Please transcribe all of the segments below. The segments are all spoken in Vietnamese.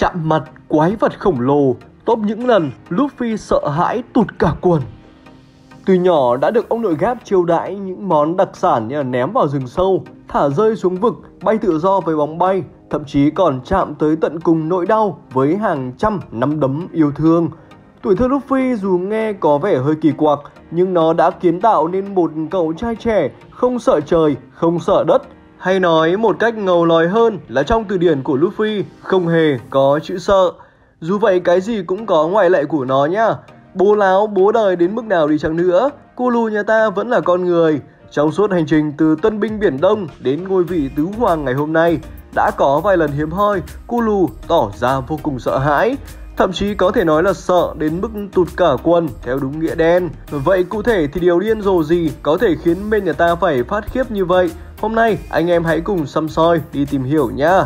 Chạm mặt quái vật khổng lồ, top những lần Luffy sợ hãi tụt cả quần. Từ nhỏ đã được ông nội Garp chiêu đãi những món đặc sản như là ném vào rừng sâu, thả rơi xuống vực, bay tự do với bóng bay, thậm chí còn chạm tới tận cùng nỗi đau với hàng trăm nắm đấm yêu thương. Tuổi thơ Luffy dù nghe có vẻ hơi kỳ quặc, nhưng nó đã kiến tạo nên một cậu trai trẻ không sợ trời, không sợ đất. Hay nói một cách ngầu lòi hơn là trong từ điển của Luffy không hề có chữ sợ. Dù vậy cái gì cũng có ngoại lệ của nó nhá. Bố láo bố đời đến mức nào đi chăng nữa, Kulu nhà ta vẫn là con người. Trong suốt hành trình từ tân binh Biển Đông đến ngôi vị tứ hoàng ngày hôm nay, đã có vài lần hiếm hoi Kulu tỏ ra vô cùng sợ hãi. Thậm chí có thể nói là sợ đến mức tụt cả quần theo đúng nghĩa đen. Vậy cụ thể thì điều điên rồ gì có thể khiến bên nhà ta phải phát khiếp như vậy? Hôm nay anh em hãy cùng săm soi đi tìm hiểu nhá.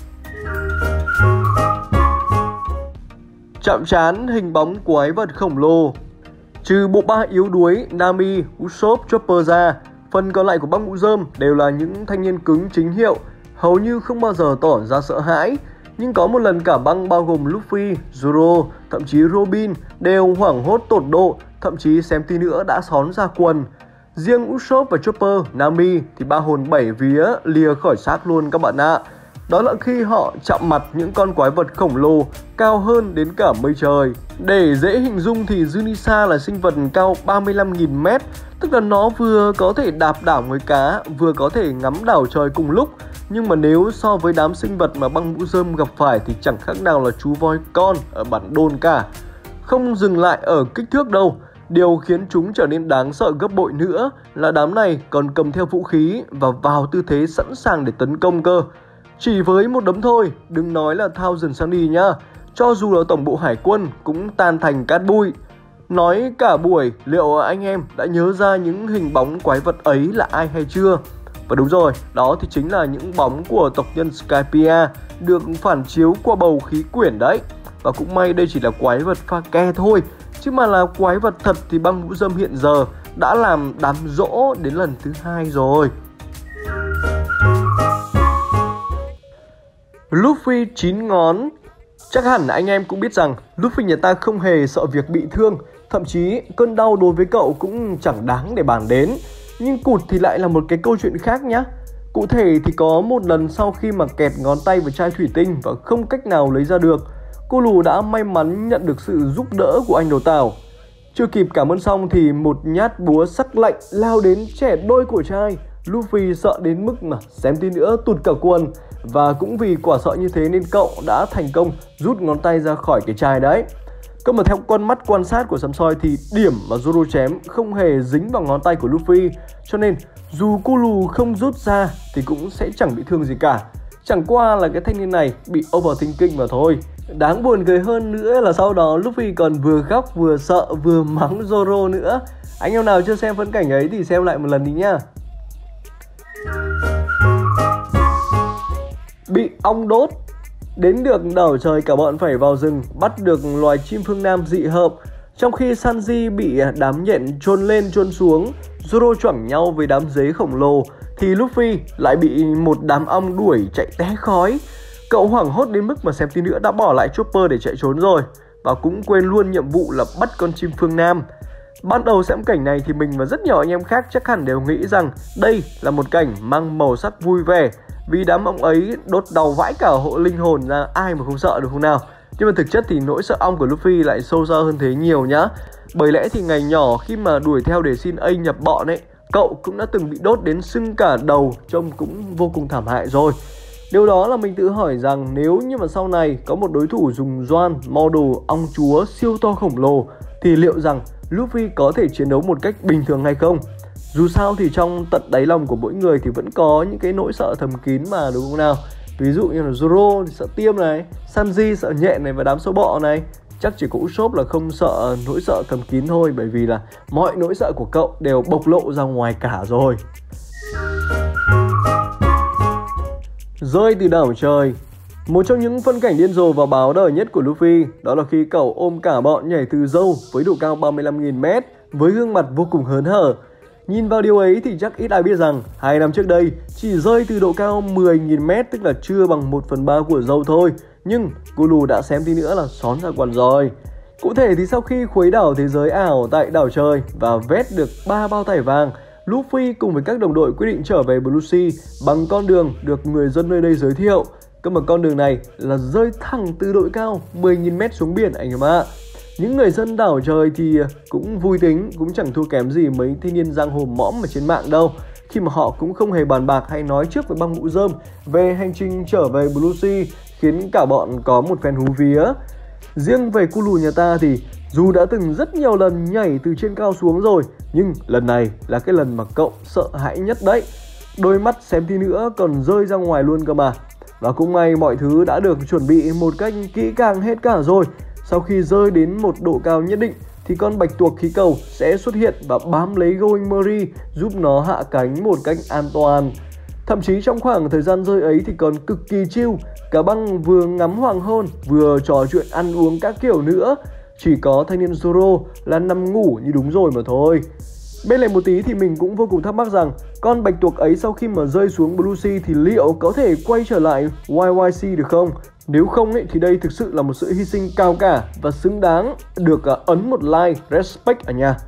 Chạm trán hình bóng quái vật khổng lồ. Trừ bộ ba yếu đuối Nami, Usopp, Chopper ra, phần còn lại của băng mũ rơm đều là những thanh niên cứng chính hiệu, hầu như không bao giờ tỏ ra sợ hãi. Nhưng có một lần cả băng bao gồm Luffy, Zoro, thậm chí Robin đều hoảng hốt tột độ, thậm chí xem tí nữa đã xón ra quần. Riêng Usopp và Chopper, Nami thì ba hồn bảy vía lìa khỏi xác luôn các bạn ạ. Đó là khi họ chạm mặt những con quái vật khổng lồ cao hơn đến cả mây trời. Để dễ hình dung thì Junisa là sinh vật cao 35.000m, tức là nó vừa có thể đạp đảo người cá, vừa có thể ngắm đảo trời cùng lúc. Nhưng mà nếu so với đám sinh vật mà băng mũ rơm gặp phải thì chẳng khác nào là chú voi con ở bản đôn cả. Không dừng lại ở kích thước đâu, điều khiến chúng trở nên đáng sợ gấp bội nữa là đám này còn cầm theo vũ khí và vào tư thế sẵn sàng để tấn công cơ. Chỉ với một đấm thôi, đừng nói là Thousand Sunny nhá, cho dù là tổng bộ hải quân cũng tan thành cát bụi. Nói cả buổi, liệu anh em đã nhớ ra những hình bóng quái vật ấy là ai hay chưa? Và đúng rồi, đó thì chính là những bóng của tộc nhân Skypiea được phản chiếu qua bầu khí quyển đấy. Và cũng may đây chỉ là quái vật pha ke thôi, chứ mà là quái vật thật thì băng mũ rơm hiện giờ đã làm đám dỗ đến lần thứ 2 rồi. Luffy 9 ngón. Chắc hẳn anh em cũng biết rằng Luffy nhà ta không hề sợ việc bị thương, thậm chí cơn đau đối với cậu cũng chẳng đáng để bàn đến. Nhưng cụt thì lại là một cái câu chuyện khác nhá. Cụ thể thì có một lần sau khi mà kẹt ngón tay vào chai thủy tinh và không cách nào lấy ra được, cô Lù đã may mắn nhận được sự giúp đỡ của anh đầu tàu. Chưa kịp cảm ơn xong thì một nhát búa sắc lạnh lao đến chẻ đôi cổ chai. Luffy sợ đến mức mà xém tí nữa tụt cả quần. Và cũng vì quả sợ như thế nên cậu đã thành công rút ngón tay ra khỏi cái chai đấy. Cơ mà theo con mắt quan sát của Săm Soi thì điểm mà Zoro chém không hề dính vào ngón tay của Luffy. Cho nên dù Kulu không rút ra thì cũng sẽ chẳng bị thương gì cả. Chẳng qua là cái thanh niên này bị overthinking mà thôi. Đáng buồn cười hơn nữa là sau đó Luffy còn vừa khóc vừa sợ vừa mắng Zoro nữa. Anh em nào chưa xem phân cảnh ấy thì xem lại một lần đi nhá. Bị ong đốt. Đến được đảo trời cả bọn phải vào rừng bắt được loài chim phương Nam dị hợp. Trong khi Sanji bị đám nhện chôn lên chôn xuống, Zoro choảng nhau với đám dế khổng lồ, thì Luffy lại bị một đám ong đuổi chạy té khói. Cậu hoảng hốt đến mức mà xem tí nữa đã bỏ lại Chopper để chạy trốn rồi, và cũng quên luôn nhiệm vụ là bắt con chim phương Nam. Ban đầu xem cảnh này thì mình và rất nhiều anh em khác chắc hẳn đều nghĩ rằng đây là một cảnh mang màu sắc vui vẻ, vì đám ong ấy đốt đau vãi cả hộ linh hồn ra, ai mà không sợ được không nào. Nhưng mà thực chất thì nỗi sợ ong của Luffy lại sâu xa hơn thế nhiều nhá. Bởi lẽ thì ngày nhỏ khi mà đuổi theo để xin A nhập bọn ấy, cậu cũng đã từng bị đốt đến sưng cả đầu, trông cũng vô cùng thảm hại rồi. Điều đó là mình tự hỏi rằng nếu như mà sau này có một đối thủ dùng Zoan model ong chúa siêu to khổng lồ thì liệu rằng Luffy có thể chiến đấu một cách bình thường hay không? Dù sao thì trong tận đáy lòng của mỗi người thì vẫn có những cái nỗi sợ thầm kín mà, đúng không nào? Ví dụ như là Zoro thì sợ tiêm này, Sanji sợ nhện này và đám sâu bọ này. Chắc chỉ có Usopp là không sợ nỗi sợ thầm kín thôi, bởi vì là mọi nỗi sợ của cậu đều bộc lộ ra ngoài cả rồi. Rơi từ đảo trời. Một trong những phân cảnh điên rồ và báo đời nhất của Luffy đó là khi cậu ôm cả bọn nhảy từ dâu với độ cao 35.000m với gương mặt vô cùng hớn hở. Nhìn vào điều ấy thì chắc ít ai biết rằng 2 năm trước đây chỉ rơi từ độ cao 10.000m, tức là chưa bằng 1/3 của dâu thôi, Nhưng Kulu đã xém tí nữa là xón ra quần rồi. Cụ thể thì sau khi khuấy đảo thế giới ảo tại đảo trời và vét được 3 bao tải vàng, Luffy cùng với các đồng đội quyết định trở về Blue Sea bằng con đường được người dân nơi đây giới thiệu. Cơ mà con đường này là rơi thẳng từ độ cao 10.000m xuống biển anh em ạ. Những người dân đảo trời thì cũng vui tính, cũng chẳng thua kém gì mấy thanh niên giang hồ mõm ở trên mạng đâu, khi mà họ cũng không hề bàn bạc hay nói trước với băng mũ rơm về hành trình trở về Blue Sea, khiến cả bọn có một phen hú vía. Riêng về Kulu nhà ta thì dù đã từng rất nhiều lần nhảy từ trên cao xuống rồi, nhưng lần này là cái lần mà cậu sợ hãi nhất đấy. Đôi mắt xém tí nữa còn rơi ra ngoài luôn cơ mà. Và cũng may mọi thứ đã được chuẩn bị một cách kỹ càng hết cả rồi. Sau khi rơi đến một độ cao nhất định thì con bạch tuộc khí cầu sẽ xuất hiện và bám lấy Going Merry, giúp nó hạ cánh một cách an toàn. Thậm chí trong khoảng thời gian rơi ấy thì còn cực kỳ chill. Cả băng vừa ngắm hoàng hôn vừa trò chuyện ăn uống các kiểu nữa. Chỉ có thanh niên Zoro là nằm ngủ như đúng rồi mà thôi. Bên lại một tí thì mình cũng vô cùng thắc mắc rằng con bạch tuộc ấy sau khi mà rơi xuống Blue Sea thì liệu có thể quay trở lại YYC được không? Nếu không ấy, thì đây thực sự là một sự hy sinh cao cả và xứng đáng được ấn một like respect ở nhà.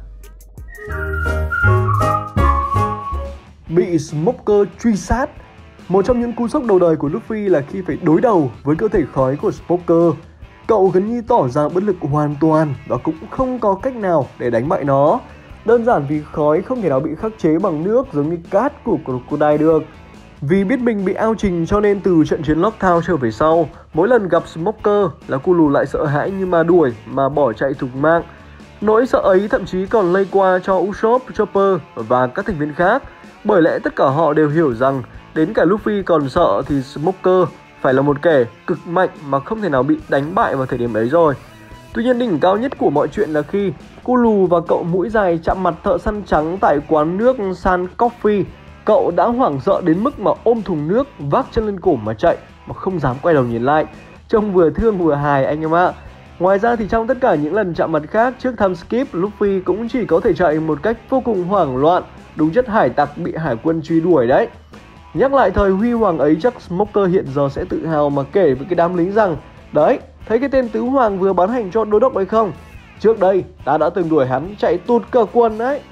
Bị Smoker truy sát. Một trong những cú sốc đầu đời của Luffy là khi phải đối đầu với cơ thể khói của Smoker. Cậu gần như tỏ ra bất lực hoàn toàn và cũng không có cách nào để đánh bại nó. Đơn giản vì khói không thể nào bị khắc chế bằng nước giống như cát của Crocodile được. Vì biết mình bị ao trình cho nên từ trận chiến Lockdown trở về sau, mỗi lần gặp Smoker là Kulu lại sợ hãi như ma đuổi mà bỏ chạy thục mạng. Nỗi sợ ấy thậm chí còn lây qua cho Usopp, Chopper và các thành viên khác. Bởi lẽ tất cả họ đều hiểu rằng đến cả Luffy còn sợ thì Smoker phải là một kẻ cực mạnh mà không thể nào bị đánh bại vào thời điểm ấy rồi. Tuy nhiên đỉnh cao nhất của mọi chuyện là khi Kulu và cậu mũi dài chạm mặt thợ săn trắng tại quán nước Sun Coffee. Cậu đã hoảng sợ đến mức mà ôm thùng nước vác chân lên cổ mà chạy mà không dám quay đầu nhìn lại. Trông vừa thương vừa hài anh em ạ. Ngoài ra thì trong tất cả những lần chạm mặt khác trước time skip, Luffy cũng chỉ có thể chạy một cách vô cùng hoảng loạn, đúng chất hải tặc bị hải quân truy đuổi đấy. Nhắc lại thời huy hoàng ấy chắc Smoker hiện giờ sẽ tự hào mà kể với cái đám lính rằng: đấy, thấy cái tên tứ hoàng vừa bán hành cho đô đốc ấy không? Trước đây ta đã từng đuổi hắn chạy tụt cả quần đấy.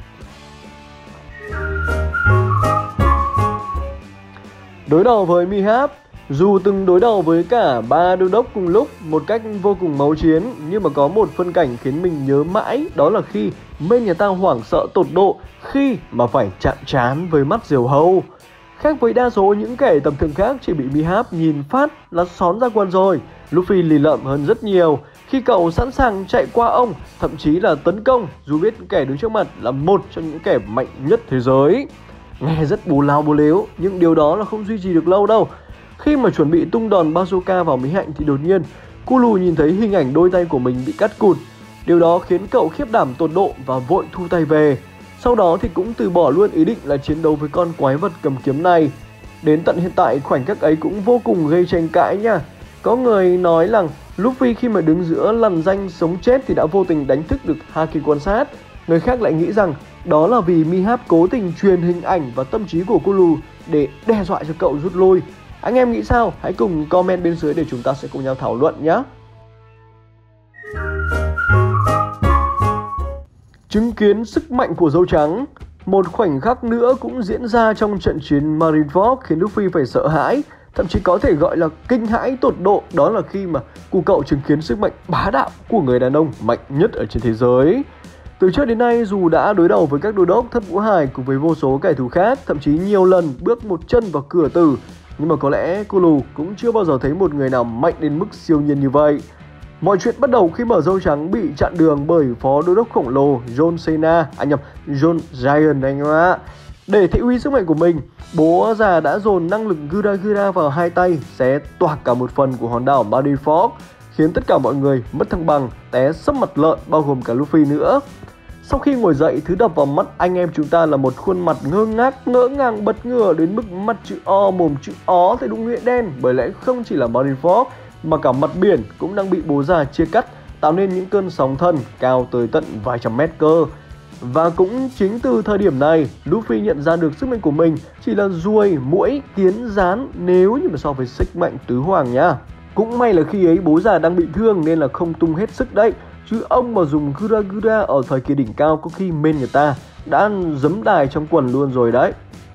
Đối đầu với Mihap. Dù từng đối đầu với cả 3 đô đốc cùng lúc một cách vô cùng máu chiến, nhưng mà có một phân cảnh khiến mình nhớ mãi, đó là khi bên nhà ta hoảng sợ tột độ khi mà phải chạm trán với mắt diều hâu. Khác với đa số những kẻ tầm thường khác chỉ bị Mihap nhìn phát là xón ra quần rồi, Luffy lì lợm hơn rất nhiều khi cậu sẵn sàng chạy qua ông, thậm chí là tấn công dù biết kẻ đứng trước mặt là một trong những kẻ mạnh nhất thế giới. Nghe rất bố lao bố lếu, nhưng điều đó là không duy trì được lâu đâu. Khi mà chuẩn bị tung đòn bazooka vào Mỹ Hạnh thì đột nhiên Kulu nhìn thấy hình ảnh đôi tay của mình bị cắt cụt. Điều đó khiến cậu khiếp đảm tột độ và vội thu tay về. Sau đó thì cũng từ bỏ luôn ý định là chiến đấu với con quái vật cầm kiếm này. Đến tận hiện tại khoảnh khắc ấy cũng vô cùng gây tranh cãi nha. Có người nói rằng Luffy khi mà đứng giữa lằn ranh sống chết thì đã vô tình đánh thức được Haki quan sát. Người khác lại nghĩ rằng đó là vì Mihap cố tình truyền hình ảnh và tâm trí của Kulu để đe dọa cho cậu rút lui. Anh em nghĩ sao? Hãy cùng comment bên dưới để chúng ta sẽ cùng nhau thảo luận nhé. Chứng kiến sức mạnh của dâu trắng. Một khoảnh khắc nữa cũng diễn ra trong trận chiến Marineford khiến Luffy phải sợ hãi, thậm chí có thể gọi là kinh hãi tột độ. Đó là khi mà cụ cậu chứng kiến sức mạnh bá đạo của người đàn ông mạnh nhất ở trên thế giới. Từ trước đến nay, dù đã đối đầu với các đô đốc, thất vũ hải cùng với vô số kẻ thù khác, thậm chí nhiều lần bước một chân vào cửa tử, nhưng mà có lẽ Kulu cũng chưa bao giờ thấy một người nào mạnh đến mức siêu nhiên như vậy. Mọi chuyện bắt đầu khi mà dâu trắng bị chặn đường bởi phó đô đốc khổng lồ John Cena, John Giant anh em ạ. Để thị uy sức mạnh của mình, bố già đã dồn năng lực Gura vào hai tay, xé toạc cả một phần của hòn đảo Marineford, khiến tất cả mọi người mất thăng bằng, té sấp mặt lợn, bao gồm cả Luffy nữa. Sau khi ngồi dậy, thứ đập vào mắt anh em chúng ta là một khuôn mặt ngỡ ngàng bật ngửa đến mức mắt chữ O, mồm chữ ó thì đúng nghĩa đen, bởi lẽ không chỉ là Marineford mà cả mặt biển cũng đang bị bố già chia cắt, tạo nên những cơn sóng thần cao tới tận vài trăm mét cơ. Và cũng chính từ thời điểm này, Luffy nhận ra được sức mạnh của mình chỉ là ruồi, muỗi, kiến, rán nếu như mà so với sức mạnh tứ hoàng nhá. Cũng may là khi ấy bố già đang bị thương nên là không tung hết sức đấy. Chứ ông mà dùng Gura ở thời kỳ đỉnh cao có khi mên người ta đã giấm đài trong quần luôn rồi đấy.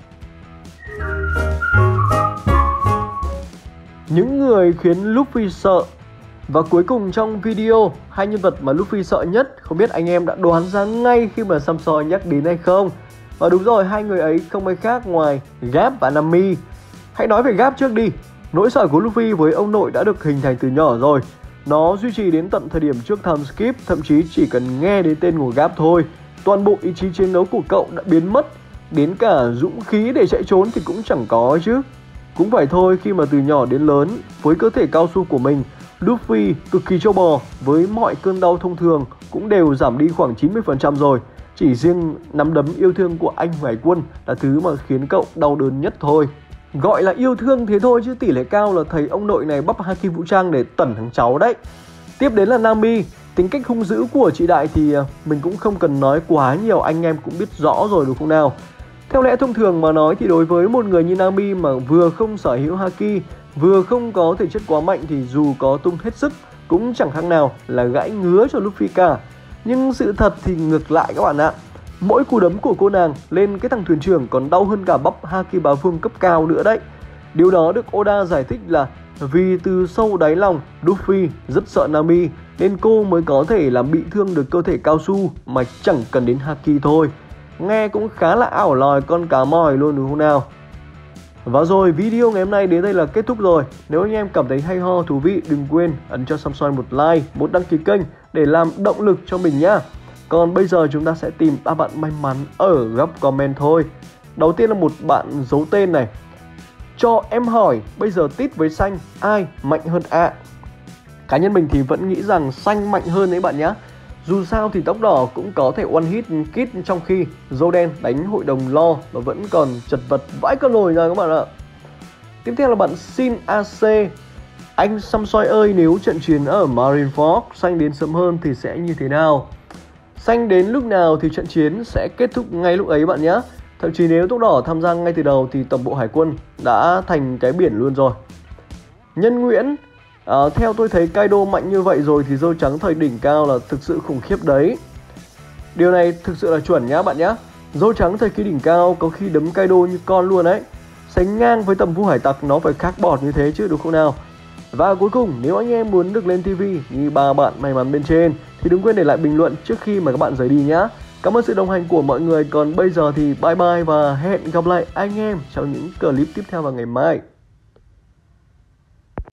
Những người khiến Luffy sợ. Và cuối cùng trong video, hai nhân vật mà Luffy sợ nhất, không biết anh em đã đoán ra ngay khi mà Samsoi nhắc đến hay không? Và đúng rồi, hai người ấy không ai khác ngoài Garp và Nami. Hãy nói về Garp trước đi. Nỗi sợ của Luffy với ông nội đã được hình thành từ nhỏ rồi. Nó duy trì đến tận thời điểm trước time skip, thậm chí chỉ cần nghe đến tên của Garp thôi, toàn bộ ý chí chiến đấu của cậu đã biến mất. Đến cả dũng khí để chạy trốn thì cũng chẳng có chứ. Cũng phải thôi, khi mà từ nhỏ đến lớn, với cơ thể cao su của mình, Luffy cực kỳ trâu bò, với mọi cơn đau thông thường cũng đều giảm đi khoảng 90% rồi. Chỉ riêng nắm đấm yêu thương của anh Hải Quân là thứ mà khiến cậu đau đớn nhất thôi. Gọi là yêu thương thế thôi chứ tỷ lệ cao là thầy ông nội này bắp haki vũ trang để tẩn thằng cháu đấy. Tiếp đến là Nami. Tính cách hung dữ của chị Đại thì mình cũng không cần nói quá nhiều, anh em cũng biết rõ rồi đúng không nào. Theo lẽ thông thường mà nói thì đối với một người như Nami mà vừa không sở hữu haki, vừa không có thể chất quá mạnh thì dù có tung hết sức cũng chẳng khác nào là gãy ngứa cho Luffy cả. Nhưng sự thật thì ngược lại các bạn ạ. Mỗi cú đấm của cô nàng lên cái thằng thuyền trưởng còn đau hơn cả bắp haki bá vương cấp cao nữa đấy. Điều đó được Oda giải thích là vì từ sâu đáy lòng Luffy rất sợ Nami nên cô mới có thể làm bị thương được cơ thể cao su mà chẳng cần đến haki thôi. Nghe cũng khá là ảo lòi con cá mòi luôn đúng không nào? Và rồi, video ngày hôm nay đến đây là kết thúc rồi. Nếu anh em cảm thấy hay ho, thú vị, đừng quên ấn cho Samsoi một like, một đăng ký kênh để làm động lực cho mình nhá. Còn bây giờ chúng ta sẽ tìm 3 bạn may mắn ở góc comment thôi. Đầu tiên là một bạn giấu tên này. Cho em hỏi, bây giờ Tít với Xanh ai mạnh hơn ạ? Cá nhân mình thì vẫn nghĩ rằng Xanh mạnh hơn đấy bạn nhá. Dù sao thì tóc đỏ cũng có thể one hit kit, trong khi dâu đen đánh hội đồng lo và vẫn còn chật vật vãi cả nồi ra các bạn ạ. Tiếp theo là bạn Sin AC. Anh Samsoi ơi, nếu trận chiến ở Marineford Xanh đến sớm hơn thì sẽ như thế nào? Xanh đến lúc nào thì trận chiến sẽ kết thúc ngay lúc ấy bạn nhé. Thậm chí nếu tóc đỏ tham gia ngay từ đầu thì toàn bộ hải quân đã thành cái biển luôn rồi. Nhân Nguyễn. Theo tôi thấy Kaido mạnh như vậy rồi thì dâu trắng thời đỉnh cao là thực sự khủng khiếp đấy. Điều này thực sự là chuẩn nhá bạn nhá. Dâu trắng thời kỳ đỉnh cao có khi đấm Kaido như con luôn đấy. Sánh ngang với tầm vu hải tặc nó phải khác bọt như thế chứ đúng không nào. Và cuối cùng, nếu anh em muốn được lên TV như 3 bạn may mắn bên trên thì đừng quên để lại bình luận trước khi mà các bạn rời đi nhá. Cảm ơn sự đồng hành của mọi người. Còn bây giờ thì bye bye và hẹn gặp lại anh em trong những clip tiếp theo vào ngày mai.